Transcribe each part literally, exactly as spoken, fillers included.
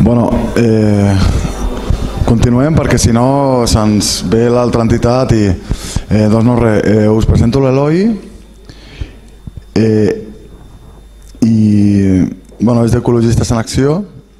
Bueno, eh, continuem perquè si no se'ns ve l'altra entitat i eh, doncs no res, eh, us presento l'Eloi eh, i bueno, és d'Ecologistes en Acció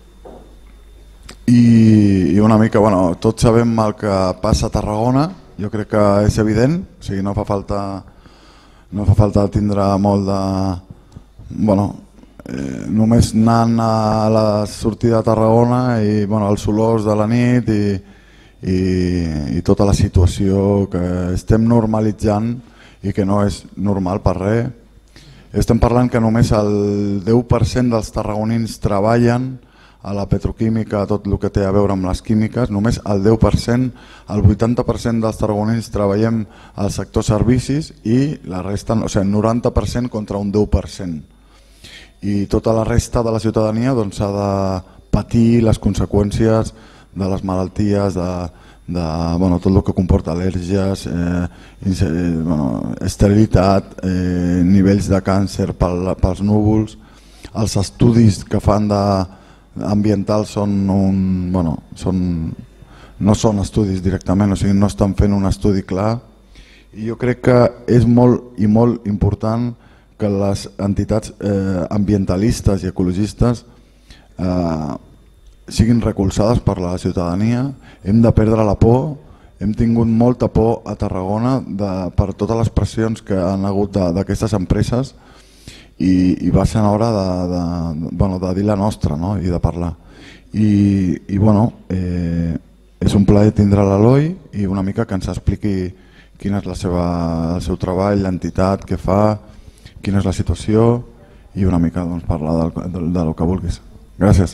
i, i una mica, bueno, tots sabem el que passa a Tarragona, jo crec que és evident, o sigui, no fa falta, no fa falta tindre molt de... Bueno, Eh, només anant a la sortida de Tarragona i bueno, els olors de la nit i, i, i tota la situació que estem normalitzant i que no és normal per res. Estem parlant que només el deu per cent dels tarragonins treballen a la petroquímica, tot el que té a veure amb les químiques, només el deu per cent, el vuitanta per cent dels tarragonins treballem al sector servicis i la resta, o sigui, noranta per cent contra un deu per cent. I tota la resta de la ciutadania doncs, ha de patir les conseqüències de les malalties, de, de bueno, tot el que comporta al·lèrgies, eh, bueno, esterilitat, eh, nivells de càncer pel, pels núvols. Els estudis que fan de, ambientals són un, bueno, són, no són estudis directament, o sigui, no estan fent un estudi clar. I jo crec que és molt i molt important que les entitats eh, ambientalistes i ecologistes eh, siguin recolzades per la ciutadania. Hem de perdre la por, hem tingut molta por a Tarragona de, per totes les pressions que han hagut d'aquestes empreses i, i va ser hora de, de, bueno, de dir la nostra, no? I de parlar. I, i bueno, eh, és un plaer tindre l'Eloi i una mica que ens expliqui quin és la seva, el seu treball, l'entitat, què fa, quina és la situació i una mica doncs, parlar del, del, del que vulguis. Gràcies.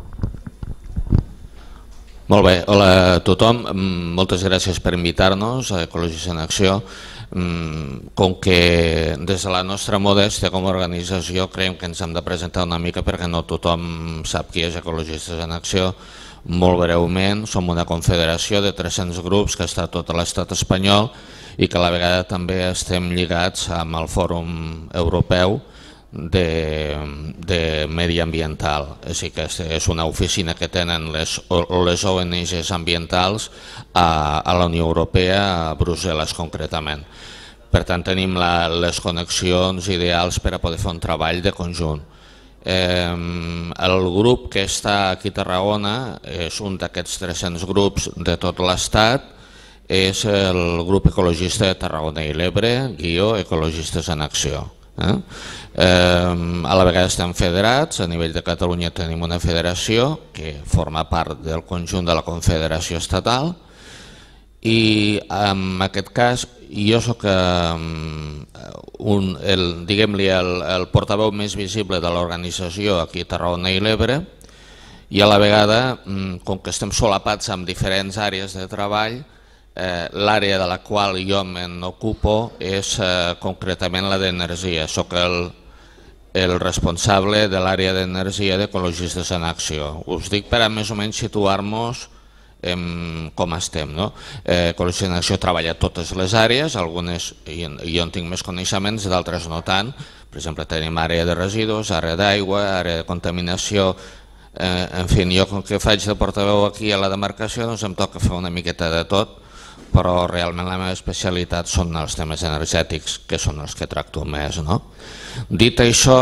Molt bé, hola a tothom, moltes gràcies per invitar-nos a Ecologistes en Acció. Com que des de la nostra modèstia com a organització creiem que ens hem de presentar una mica perquè no tothom sap qui és Ecologistes en Acció. Molt breument, som una confederació de tres-cents grups que està a tot l'estat espanyol i que a la vegada també estem lligats amb el Fòrum Europeu de, de Mediambiental. Així que és una oficina que tenen les, les O N Ges ambientals a, a la Unió Europea, a Brussel·les concretament. Per tant, tenim la, les connexions ideals per a poder fer un treball de conjunt. Eh, el grup que està aquí a Tarragona és un d'aquests tres-cents grups de tot l'estat, és el grup ecologista de Tarragona i l'Ebre, guió Ecologistes en Acció. Eh? Eh, a la vegada estem federats, a nivell de Catalunya tenim una federació que forma part del conjunt de la confederació estatal i en aquest cas jo soc un, el, diguem-li el, el portaveu més visible de l'organització aquí a Tarragona i l'Ebre i a la vegada, com que estem solapats amb diferents àrees de treball, eh, l'àrea de la qual jo m'ocupo és eh, concretament la d'energia. Soc el, el responsable de l'àrea d'energia d'Ecologistes en Acció. Us dic per a més o menys situar-nos com estem. No? Eh, Ecologistes en Acció treballa a totes les àrees, algunes jo en tinc més coneixements, d'altres no tant. Per exemple, tenim àrea de residus, àrea d'aigua, àrea de contaminació. Eh, en fi, jo com que faig de portaveu aquí a la demarcació doncs em toca fer una miqueta de tot, però realment la meva especialitat són els temes energètics, que són els que tracto més. No? Dit això,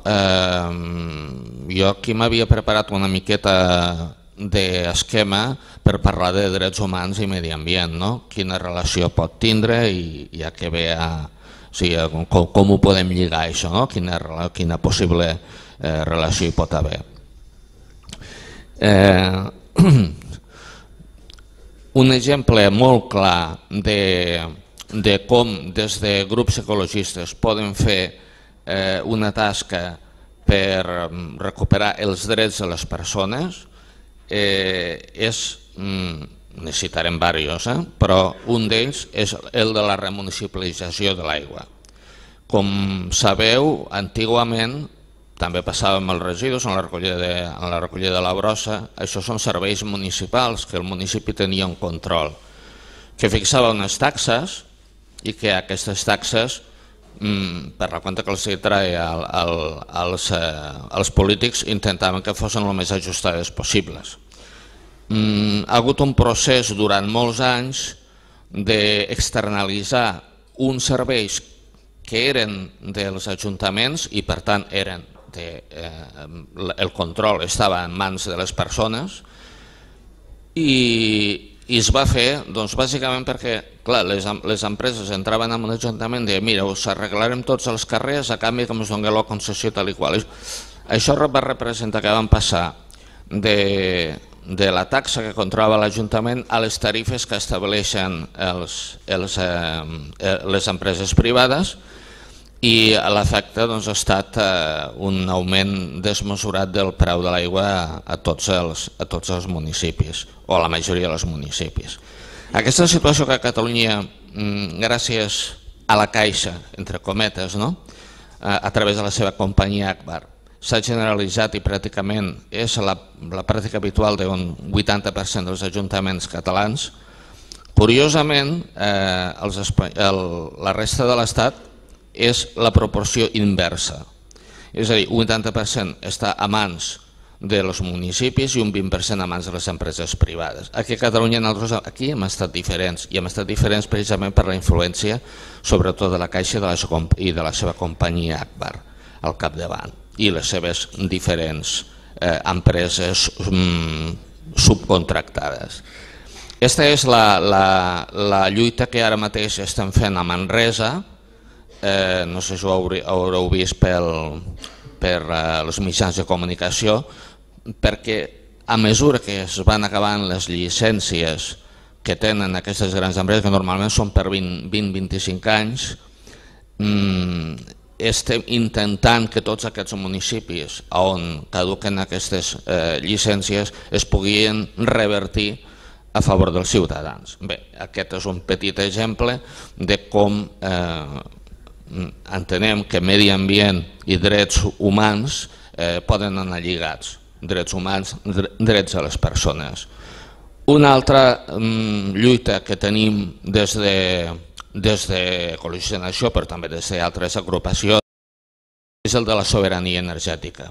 eh, jo aquí m'havia preparat una miqueta d'esquema per parlar de drets humans i medi ambient, no? Quina relació pot tindre i ja que ve a, o sigui, com, com ho podem lligar això, no? quina, quina possible eh, relació hi pot haver. Eh, un exemple molt clar de, de com des de grups ecologistes poden fer eh, una tasca per recuperar els drets de les persones Eh, és, mm, necessitarem diversos, eh? però un d'ells és el de la remunicipalització de l'aigua. Com sabeu, antigament també passava amb els residus en la recollida de, en la recollida de la brossa. Això són serveis municipals que el municipi tenia un control, que fixava unes taxes i que aquestes taxes per la compte que els traia els polítics, intentaven que fossin el més ajustades possibles. Ha hagut un procés durant molts anys d'externalitzar uns serveis que eren dels ajuntaments i per tant eren el control estava en mans de les persones i es va fer bàsicament perquè les empreses entraven en un ajuntament i deien mira, us arreglarem tots els carrers a canvi que ens dongueu la concessió tal i qual. Això va representar que van passar de la taxa que controlava l'Ajuntament a les tarifes que estableixen les empreses privades i l'efecte ha estat un augment desmesurat del preu de l'aigua a tots els municipis, o a la majoria dels municipis. Aquesta situació que a Catalunya, gràcies a la Caixa, entre cometes, a través de la seva companyia Agbar, s'ha generalitzat i pràcticament és la pràctica habitual d'un vuitanta per cent dels ajuntaments catalans, curiosament la resta de l'Estat és la proporció inversa. És a dir, un vuitanta per cent està a mans dels municipis i un vint per cent a mans de les empreses privades. Aquí a Catalunya aquí hem estat diferents i hem estat diferents precisament per la influència sobretot de la Caixa i de la seva companyia Agbar al capdavant i les seves diferents empreses subcontractades. Aquesta és la lluita que ara mateix estem fent a Manresa. No sé si ho haureu vist per els mitjans de comunicació, perquè a mesura que es van acabant les llicències que tenen aquestes grans empreses, que normalment són per vint a vint-i-cinc anys, estem intentant que tots aquests municipis on caduquen aquestes llicències es puguin revertir a favor dels ciutadans. Bé, aquest és un petit exemple de com entenem que medi ambient i drets humans poden anar lligats, drets humans, drets de les persones. Una altra lluita que tenim des d'Ecologistes, però també des d'altres agrupacions, és el de la sobirania energètica.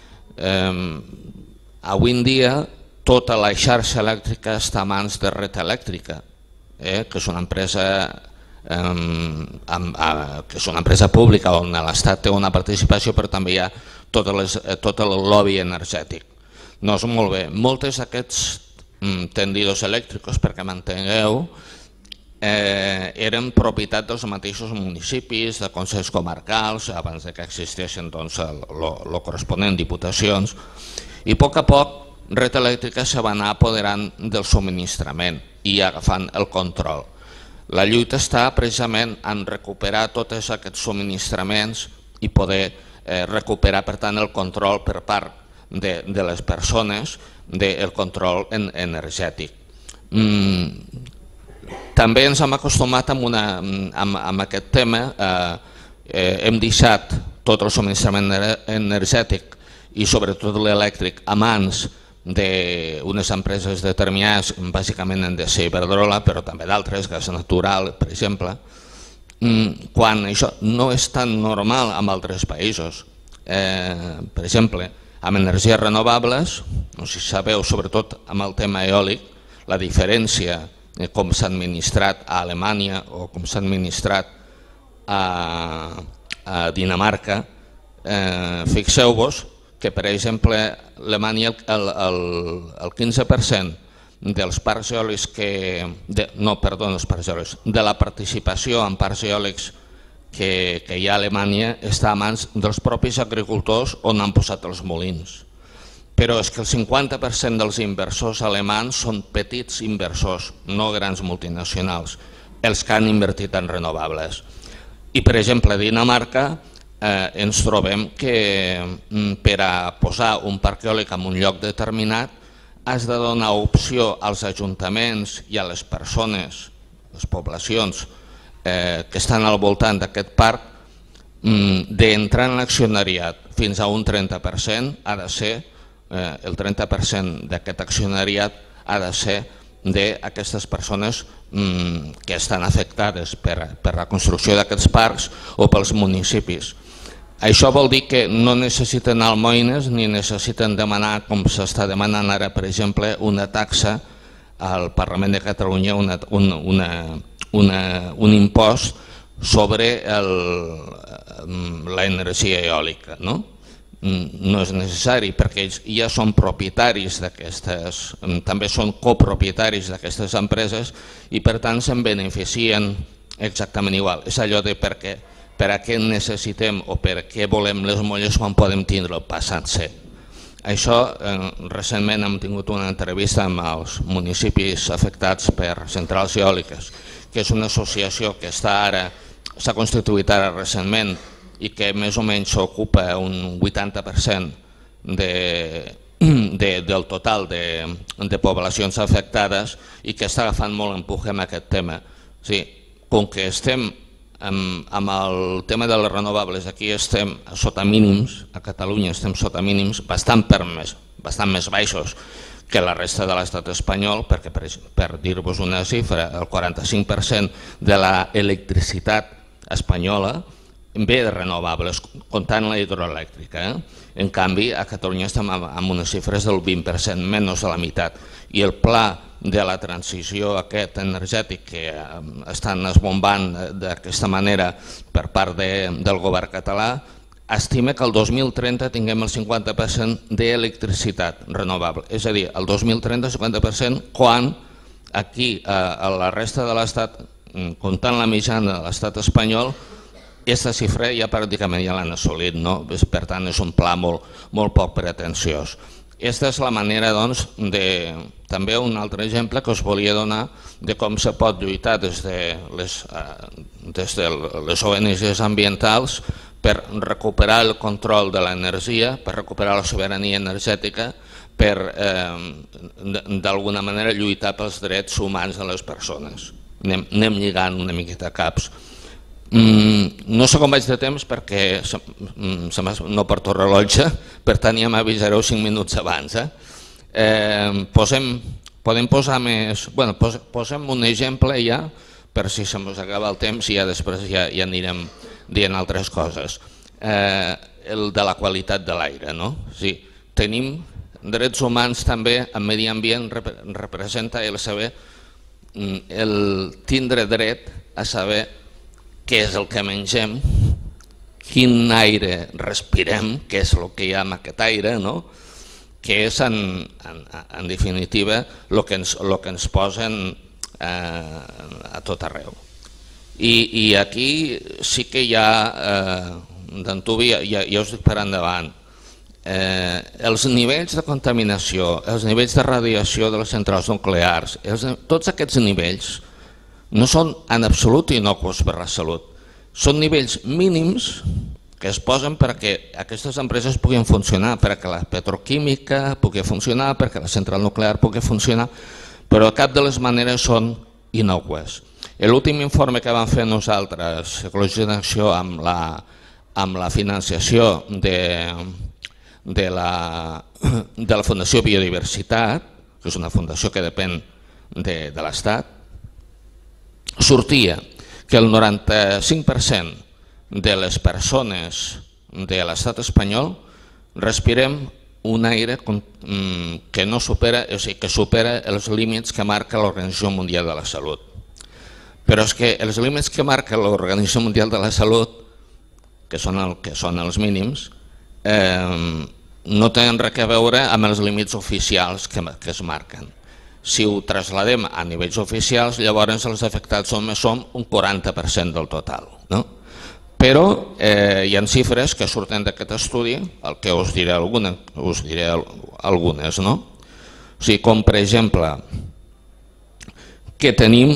Avui en dia tota la xarxa elèctrica està a mans de Red Eléctrica, que és una empresa que és una empresa pública on l'Estat té una participació, però també hi ha tot el lobby energètic. No és molt bé. Molts d'aquests tendidors elèctrics, perquè m'entengueu, eren propietat dels mateixos municipis, de consells comarcals, abans que existeixen el corresponent diputacions, i a poc a poc Red Eléctrica se va anar apoderant del subministrament i agafant el control. La lluita està precisament en recuperar tots aquests subministraments i poder recuperar, per tant, el control per part de les persones del control energètic. També ens hem acostumat amb aquest tema, hem deixat tot el subministrament energètic i sobretot l'elèctric a mans d'unes empreses determinades, bàsicament Endesa i Iberdrola, però també d'altres, gas natural, per exemple, quan això no és tan normal en altres països. Per exemple, amb energies renovables, no sé si sabeu, sobretot amb el tema eòlic, la diferència com s'ha administrat a Alemanya o com s'ha administrat a Dinamarca, fixeu-vos que, per exemple, a Alemanya el quinze per cent dels parcs eòlics que... no, perdó, els parcs eòlics, de la participació en parcs eòlics que hi ha a Alemanya està a mans dels propis agricultors on han posat els molins. Però és que el cinquanta per cent dels inversors alemans són petits inversors, no grans multinacionals, els que han invertit en renovables. I, per exemple, a Dinamarca ens trobem que per a posar un parc eòlic en un lloc determinat has de donar opció als ajuntaments i a les persones, les poblacions que estan al voltant d'aquest parc, d'entrar en l'accionariat fins a un trenta per cent, ha de ser, el trenta per cent d'aquest accionariat ha de ser d'aquestes persones que estan afectades per la construcció d'aquests parcs o pels municipis. Això vol dir que no necessiten almoines ni necessiten demanar, com s'està demanant ara, per exemple, una taxa al Parlament de Catalunya, un impost sobre l'energia eòlica. No és necessari perquè ells ja són propietaris d'aquestes, també són copropietaris d'aquestes empreses i per tant se'n beneficien exactament igual. És allò de per què, per a què necessitem o per què volem les molles quan podem tindre el passat ser. Això, recentment hem tingut una entrevista amb els municipis afectats per centrals eòliques, que és una associació que està ara, s'ha constituït ara recentment i que més o menys s'ocupa un vuitanta per cent del total de poblacions afectades i que està agafant molt empuje amb aquest tema. Com que estem amb el tema de les renovables, aquí estem sota mínims, a Catalunya estem sota mínims bastant més baixos que la resta de l'estat espanyol, perquè per dir-vos una xifra, el quaranta-cinc per cent de l'electricitat espanyola ve de renovables, comptant la hidroelèctrica. En canvi, a Catalunya estem amb unes xifres del vint per cent, menys de la meitat. I el pla de la transició aquest energètic que estan esbombant d'aquesta manera per part del govern català estima que el dos mil trenta tinguem el cinquanta per cent d'electricitat renovable. És a dir, el dos mil trenta el cinquanta per cent quan aquí a la resta de l'estat, comptant la mitjana de l'estat espanyol, aquesta xifra ja pràcticament ja l'han assolit, per tant és un pla molt poc pretensiós. Aquesta és la manera, doncs, de... També un altre exemple que us volia donar de com se pot lluitar des de les O N Ges ambientals per recuperar el control de l'energia, per recuperar la sobirania energètica, per d'alguna manera lluitar pels drets humans de les persones. Anem lligant una miqueta caps. No sé com vaig de temps perquè no porto rellotge, per tant ja m'avisareu cinc minuts abans. Podem posar més... Bé, posem un exemple ja, per si se mos acaba el temps i ja després ja anirem dient altres coses. El de la qualitat de l'aire. Tenim drets humans també, en medi ambient representa el saber, el tindre dret a saber què és el que mengem, quin aire respirem, què és el que hi ha en aquest aire, que és en definitiva el que ens posen a tot arreu. I aquí sí que hi ha, d'antuvi, ja us dic per endavant, els nivells de contaminació, els nivells de radiació de les centrals nuclears, tots aquests nivells no són en absolut innocus per la salut. Són nivells mínims que es posen perquè aquestes empreses puguin funcionar, perquè la petroquímica pugui funcionar, perquè la central nuclear pugui funcionar, però de cap de les maneres són innòcues. L'últim informe que vam fer nosaltres, Ecologia en Acció, amb la financiació de la Fundació Biodiversitat, que és una fundació que depèn de l'Estat, sortia que el noranta-cinc per cent de les persones de l'estat espanyol respirem un aire que no supera, o sigui, que supera els límits que marca l'Organització Mundial de la Salut. Però és que els límits que marca l'Organització Mundial de la Salut, que són els mínims, no tenen res a veure amb els límits oficials que es marquen. Si ho trasladem a nivells oficials, llavors els afectats som un quaranta per cent del total. Però hi ha xifres que surten d'aquest estudi, el que us diré algunes. Com per exemple, que tenim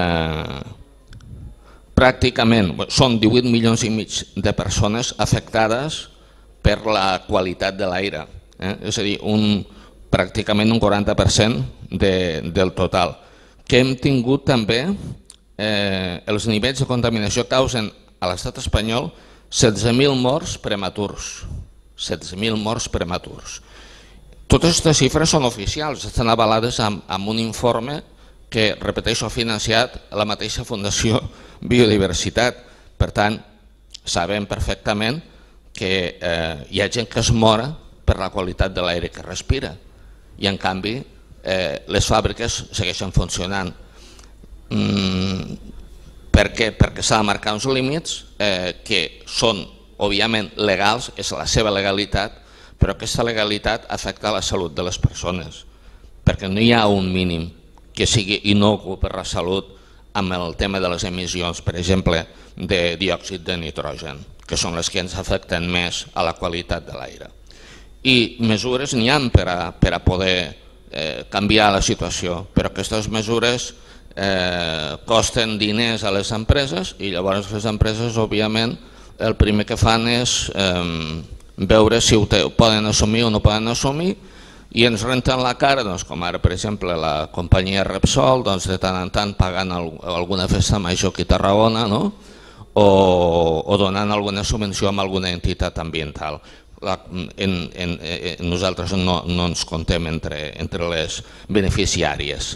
pràcticament, són divuit milions i mig de persones afectades per la qualitat de l'aire. És a dir, pràcticament un quaranta per cent del total. Que hem tingut també els nivells de contaminació causen a l'estat espanyol setze mil morts prematurs. setze mil morts prematurs. Totes aquestes xifres són oficials, estan avalades amb un informe que, repeteixo, ha financiat la mateixa Fundació Biodiversitat. Per tant, sabem perfectament que eh, hi ha gent que es mora per la qualitat de l'aire que respira i en canvi eh, les fàbriques segueixen funcionant. Mm, per què? Perquè s'ha de marcar uns límits eh, que són òbviament legals, és la seva legalitat, però aquesta legalitat afecta la salut de les persones, perquè no hi ha un mínim que sigui inocu per la salut amb el tema de les emissions, per exemple, de diòxid de nitrogen, que són les que ens afecten més a la qualitat de l'aire. I mesures n'hi ha per a, per a poder eh, canviar la situació, però aquestes mesures eh, costen diners a les empreses i llavors les empreses, òbviament, el primer que fan és eh, veure si ho, te, ho poden assumir o no poden assumir i ens renten la cara, doncs, com ara per exemple la companyia Repsol, doncs, de tant en tant pagant alguna festa major aquí a Tarragona, no? o, o donant alguna subvenció amb alguna entitat ambiental. La, en, en, en, nosaltres no, no ens contem entre, entre les beneficiàries.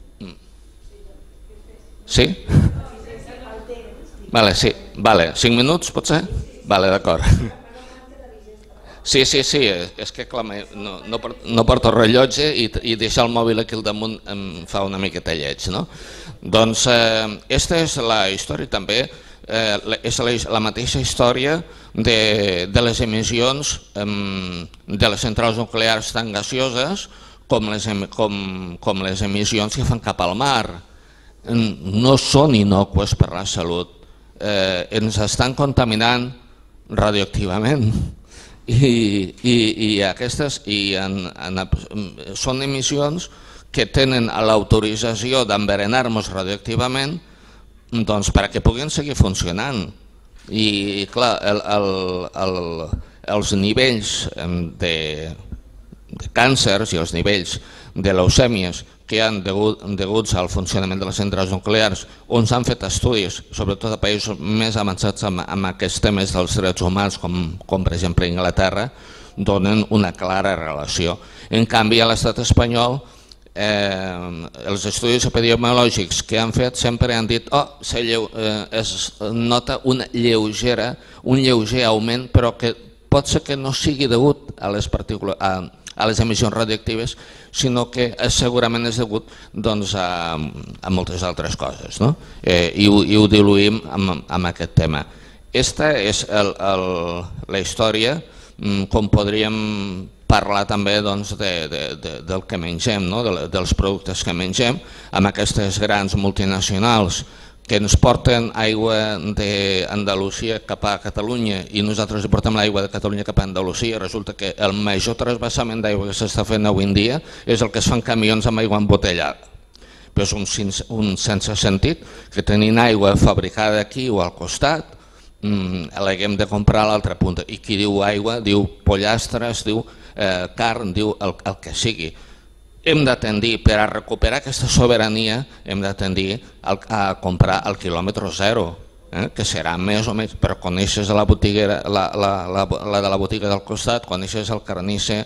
Sí? Vale, sí. Vale. Cinc minuts, pot ser? Vale, d'acord. Sí, sí, sí, és que clar, no, no, no porto rellotge i, i deixar el mòbil aquí al damunt em fa una miqueta lleig, no? Doncs eh, aquesta és la història també, eh, és la, la mateixa història de, de les emissions eh, de les centrals nuclears tan gaseoses com les, com, com les emissions que fan cap al mar. No són innòcues per la salut, eh, ens estan contaminant radioactivament. I, i, i aquestes i en, en, són emissions que tenen l'autorització d'envenenar-nos radioactivament doncs, perquè puguin seguir funcionant. I clar, el, el, el, els nivells de, de càncers i els nivells de leucèmies que hi ha degut, deguts al funcionament de les centrals nuclears, on s'han fet estudis, sobretot a països més avançats amb, amb aquests temes dels drets humans, com, com per exemple Anglaterra, donen una clara relació. En canvi, a l'estat espanyol, eh, els estudis epidemiològics que han fet sempre han dit oh, lleu, eh, es nota una lleugera, un lleuger augment, però que pot ser que no sigui degut a les partícules... A, a les emissions radioactives, sinó que segurament és degut doncs, a, a moltes altres coses, no? eh, i, ho, i ho diluïm amb, amb aquest tema. Aquesta és el, el, la història, com podríem parlar també doncs, de, de, de, del que mengem, no? de, dels productes que mengem, amb aquestes grans multinacionals que ens porten aigua d'Andalusia cap a Catalunya i nosaltres portem l'aigua de Catalunya cap a Andalusia. Resulta que el major trasbassament d'aigua que s'està fent avui en dia és el que es fan camions amb aigua embotellada. Però és un, un sense sentit que tenint aigua fabricada aquí o al costat mmm, l'haguem de comprar a l'altra punta. I qui diu aigua diu pollastres, diu eh, carn, diu el, el que sigui. Hem de tendir, per a recuperar aquesta sobirania, hem de tendir a comprar al quilòmetre zero, eh? que serà més o menys, però coneixes la, botiguera, la, la, la, la de la botiga del costat, coneixes el carnisser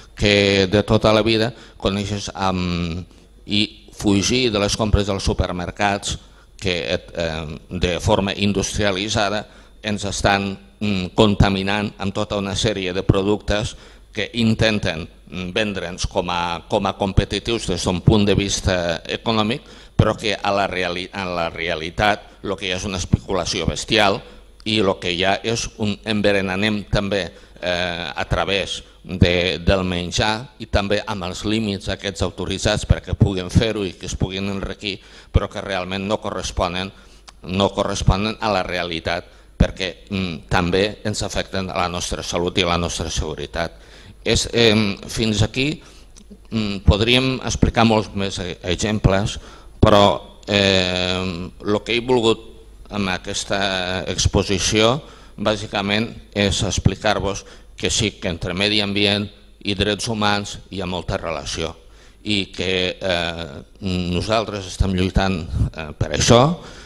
que de tota la vida, coneixes um, i fugir de les compres dels supermercats que eh, de forma industrialitzada ens estan mm, contaminant amb tota una sèrie de productes que intenten vendre'ns com a, com a competitius des d'un punt de vista econòmic, però que a la, reali a la realitat el que hi ha és una especulació bestial i el que hi ha és un envenenament també eh, a través de, del menjar i també amb els límits aquests autoritzats perquè puguin fer-ho i que es puguin enriquir, però que realment no corresponen, no corresponen a la realitat perquè mm, també ens afecten a la nostra salut i a la nostra seguretat. És, eh, fins aquí mm, podríem explicar molts més exemples, però eh, el que he volgut amb aquesta exposició bàsicament és explicar-vos que sí que entre medi ambient i drets humans hi ha molta relació i que eh, nosaltres estem lluitant eh, per això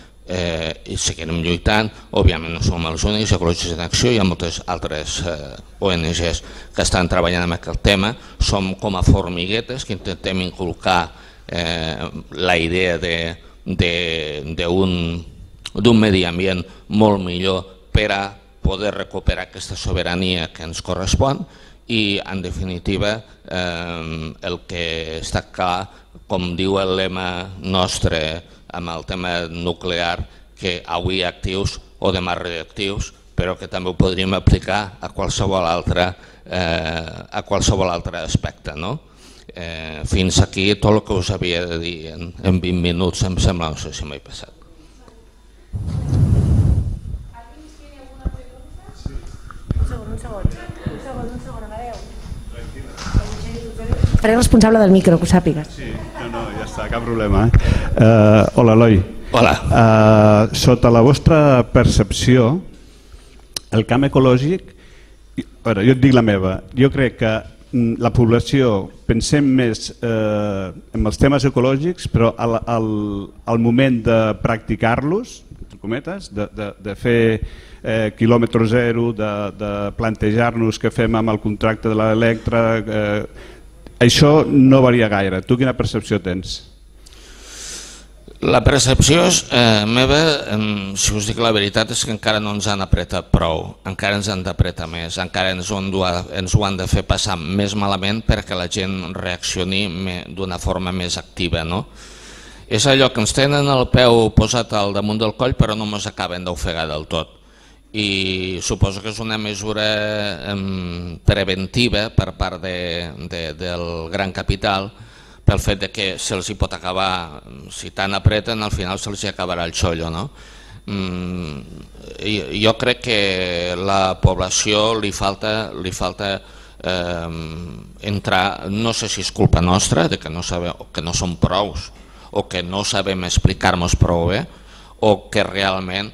eh, i seguirem lluitant. Òbviament no som els únics, Ecologistes en Acció, hi ha moltes altres eh, O N Ges que estan treballant amb aquest tema. Som com a formiguetes que intentem inculcar la idea d'un medi ambient molt millor per a poder recuperar aquesta sobirania que ens correspon i, en definitiva, el que està clar, com diu el lema nostre amb el tema nuclear, que avui actius o demà radioactius, però que també ho podríem aplicar a qualsevol altre, a qualsevol altre aspecte. Fins aquí tot el que us havia de dir en vint minuts, em sembla, no sé si m'he passat. Faré responsable del micro, que ho sàpigues. Sí, no, no, ja està, cap problema. Hola, Eloi. Hola. Sota la vostra percepció, el camp ecològic, jo et dic la meva, jo crec que la població pensem més en els temes ecològics, però al moment de practicar-los, de fer quilòmetre zero, de plantejar-nos què fem amb el contracte de l'Electra, això no varia gaire. Tu quina percepció tens? La percepció meva, si us dic la veritat, és que encara no ens han apretat prou, encara ens han d'apretar més, encara ens ho han de fer passar més malament perquè la gent reaccioni d'una forma més activa. És allò que ens tenen el peu posat al damunt del coll però no ens acaben d'ofegar del tot. I suposo que és una mesura preventiva per part del gran capital pel fet que se'ls pot acabar, si tant apreten, al final se'ls acabarà el xollo. Jo crec que a la població li falta entrar, no sé si és culpa nostra, que no som prous o que no sabem explicar-nos prou bé, o que realment,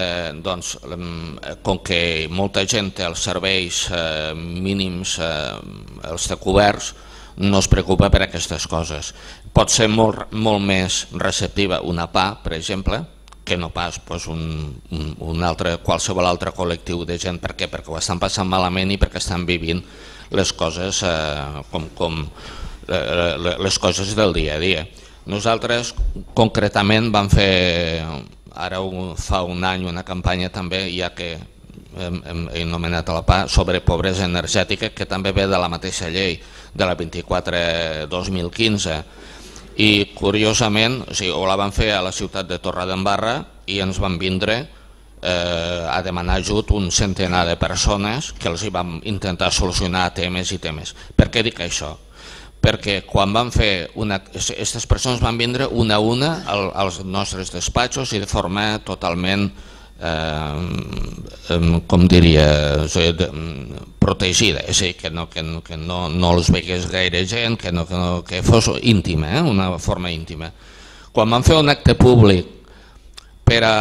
com que molta gent té els serveis mínims, els té coberts, no es preocupa per aquestes coses. Pot ser molt més receptiva una P A, per exemple, que no pas qualsevol altre col·lectiu de gent. Per què? Perquè ho estan passant malament i perquè estan vivint les coses com les coses del dia a dia. Nosaltres concretament vam fer, ara fa un any, una campanya també, ja que hem anomenat a la P A, sobre pobresa energètica, que també ve de la mateixa llei de la vint-i-quatre dos mil quinze, i curiosament ho la van fer a la ciutat de Torredembarra i ens van vindre a demanar ajut un centenar de persones que els vam intentar solucionar temes i temes. Per què dic això? Perquè quan van fer, aquestes persones van vindre una a una als nostres despatxos i de forma totalment, com diria, protegida, és a dir, que no els veigués gaire gent, que fos íntima, una forma íntima. Quan van fer un acte públic per a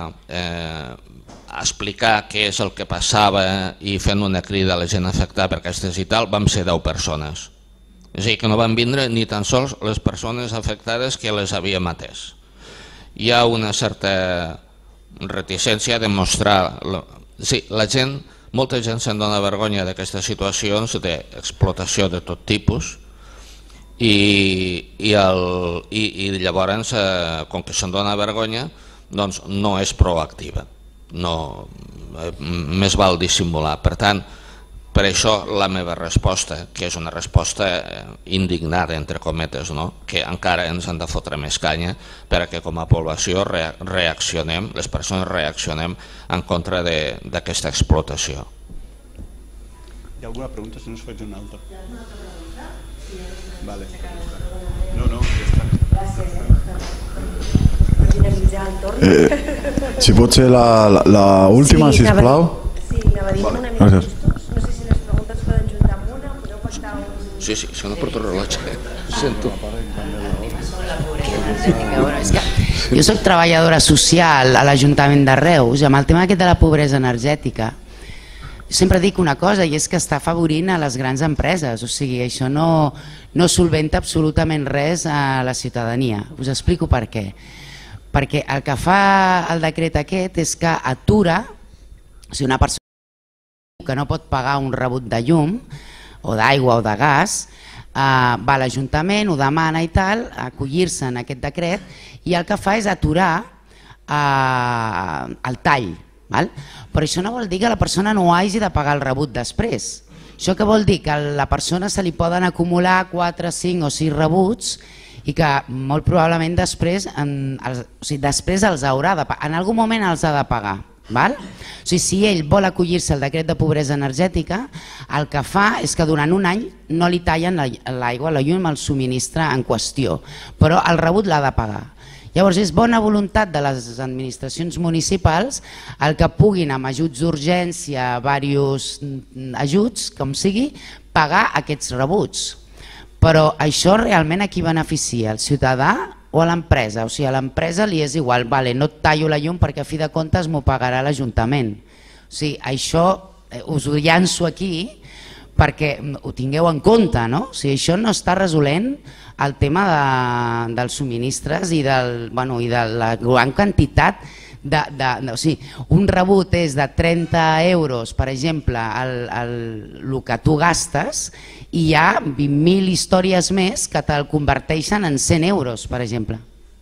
explicar què és el que passava i fent una crida a la gent afectada per aquestes i tal, vam ser deu persones. És a dir, que no van vindre ni tan sols les persones afectades que les havíem atès. Hi ha una certa reticència a demostrar... Sí, la gent, molta gent se'n dona vergonya d'aquestes situacions d'explotació de tot tipus i llavors, com que se'n dona vergonya, doncs no és proactiva. Més val dissimular. Per tant, per això la meva resposta, que és una resposta indignada, entre cometes, que encara ens han de fotre més canya perquè com a població reaccionem, les persones reaccionem en contra d'aquesta explotació. Hi ha alguna pregunta? Si no us faig una altra. Vale. No, no, ja està. Per dinamitzar el torn. Si pot ser l'última, sisplau. Sí, anava a dir una mica justos. No sé si les preguntes poden juntar amb una o podeu portar un... Sí, sí, si no porto rellotge. Sento. Jo soc treballadora social a l'Ajuntament de Reus i amb el tema aquest de la pobresa energètica sempre dic una cosa i és que està afavorint a les grans empreses, o sigui, això no solventa absolutament res a la ciutadania. Us explico per què. Perquè el que fa el decret aquest és que atura, o sigui, una persona que no pot pagar un rebut de llum o d'aigua o de gas, va a l'Ajuntament, ho demana i tal, acollir-se en aquest decret, i el que fa és aturar el tall. Però això no vol dir que la persona no hagi de pagar el rebut després. Això què vol dir? Que a la persona se li poden acumular quatre, cinc o sis rebuts i que molt probablement després els haurà de pagar, en algun moment els ha de pagar. Si ell vol acollir-se al decret de pobresa energètica, el que fa és que durant un any no li tallen l'aigua, la llum, el subministre en qüestió, però el rebut l'ha de pagar. Llavors és bona voluntat de les administracions municipals el que puguin amb ajuts d'urgència, diversos ajuts, com sigui, pagar aquests rebuts. Però això realment a qui beneficia? Al ciutadà o a l'empresa? O sigui, a l'empresa li és igual, no et tallo la llum perquè a fi de comptes m'ho pagarà l'Ajuntament. O sigui, això us ho llanço aquí perquè ho tingueu en compte, no? O sigui, això no està resolent el tema dels subministres i de la gran quantitat de... O sigui, un rebut és de trenta euros, per exemple, el que tu gastes, i hi ha vint mil històries més que te'l converteixen en cent euros, per exemple.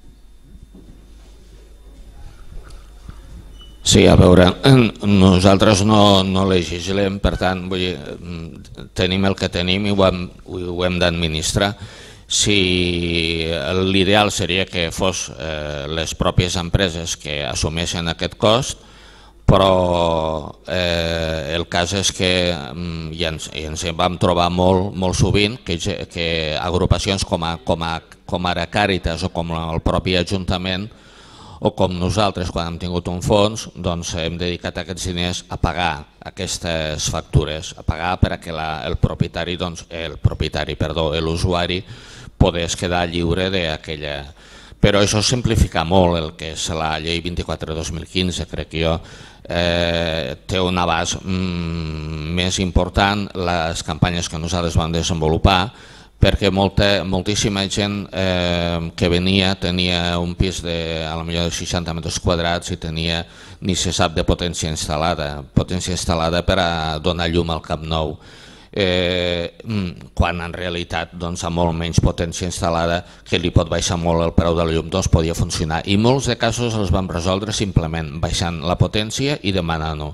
Sí, a veure, nosaltres no legislem, per tant, tenim el que tenim i ho hem d'administrar. Si l'ideal seria que fos les pròpies empreses que assumeixen aquest cost, però el cas és que ens vam trobar molt sovint que agrupacions com ara Càritas o com el propi Ajuntament o com nosaltres, quan hem tingut un fons, hem dedicat aquests diners a pagar aquestes factures, a pagar perquè el propietari, el propietari, perdó, l'usuari pogués quedar lliure d'aquella... Però això simplifica molt el que és la llei vint-i-quatre dos mil quinze, crec jo, té un abast més important les campanyes que nosaltres vam desenvolupar, perquè moltíssima gent que venia tenia un pis de a lo millor de seixanta metres quadrats i tenia, ni se sap, de potència instal·lada, potència instal·lada per a donar llum al Camp Nou, quan en realitat amb molt menys potència instal·lada, que li pot baixar molt el preu de la llum, doncs podia funcionar. I molts de casos els vam resoldre simplement baixant la potència i demanant-ho.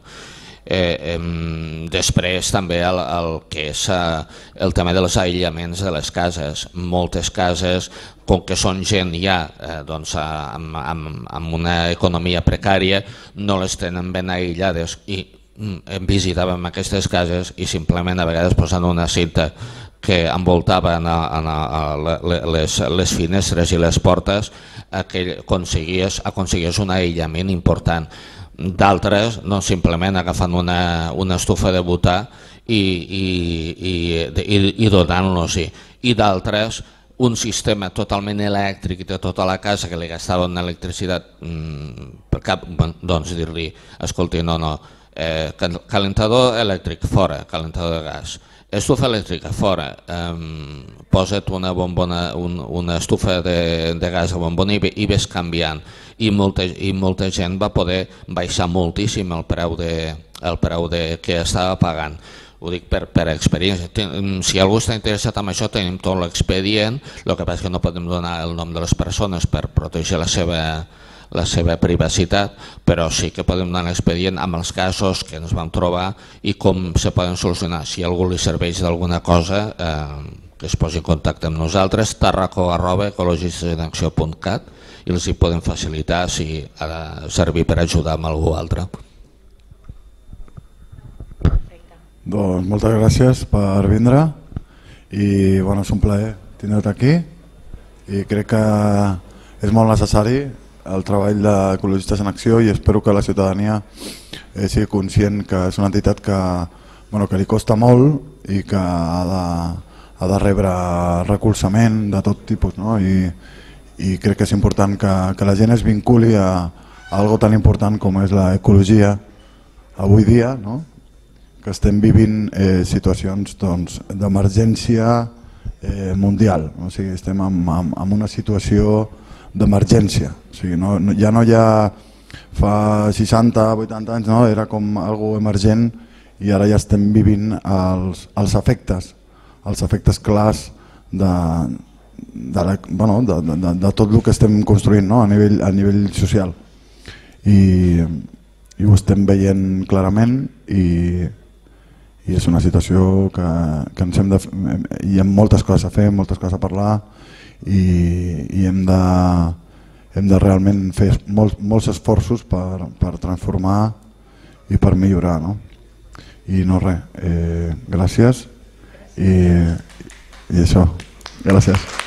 Després també el que és el tema dels aïllaments de les cases. Moltes cases, com que són gent ja amb una economia precària, no les tenen ben aïllades i visitàvem aquestes cases i simplement a vegades posant una cinta que envoltava les finestres i les portes aconseguies un aïllament important. D'altres simplement agafant una estufa de butà i donant-los-hi. I d'altres un sistema totalment elèctric de tota la casa que li gastaven electricitat, doncs dir-li, escolti, no, no, calentador elèctric fora, calentador de gas, estufa elèctrica fora, posa't una estufa de gas a bombona i ves canviant. I molta gent va poder baixar moltíssim el preu que estava pagant. Ho dic per experiència. Si algú està interessat en això, tenim tot l'expedient, el que passa és que no podem donar el nom de les persones per protegir la seva la seva privacitat, però sí que podem donar l'expedient amb els casos que ens vam trobar i com se poden solucionar. Si a algú li serveix d'alguna cosa, que es posi en contacte amb nosaltres, tarraco arroba ecologistesenacció punt cat, i els hi podem facilitar si ha de servir per ajudar amb algú altre. Doncs moltes gràcies per vindre i és un plaer tindre't aquí i crec que és molt necessari el treball d'Ecologistes en Acció i espero que la ciutadania sigui conscient que és una entitat que li costa molt i que ha de rebre recolzament de tot tipus i crec que és important que la gent es vinculi a algo tan important com és l'ecologia avui dia, que estem vivint situacions d'emergència mundial, estem en una situació d'emergència, ja no hi ha fa seixanta o vuitanta anys, era com algo emergent i ara ja estem vivint els efectes, els efectes clars de, de, la, bueno, de, de, de tot el que estem construint, no? a, nivell, a nivell social. I, i ho estem veient clarament i, i és una situació que, que ens hem de, hi ha moltes coses a fer, moltes coses a parlar i, i hem de, hem de realment fer molts, molts esforços per, per transformar i per millorar. No? I no res, eh, gràcies i, i això, gràcies.